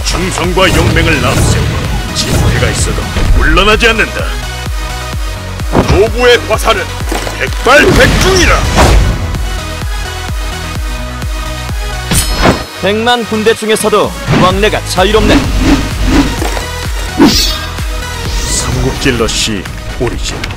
충성과 용맹을 앞세우고 진퇴가 있어도 물러나지 않는다. 노부의 화살은 백발백중이라. 100만 군대 중에서도 왕래가 자유롭네. 삼국지 러시 오리진.